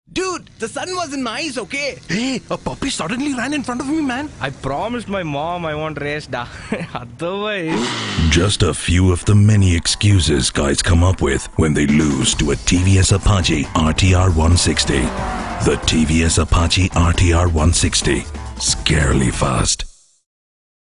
Dude, the sun wasn't nice, okay? Hey, a puppy suddenly ran in front of me, man. I promised my mom I won't race, da. Otherwise... Just a few of the many excuses guys come up with when they lose to a TVS Apache RTR 160. The TVS Apache RTR 160. Scarily fast.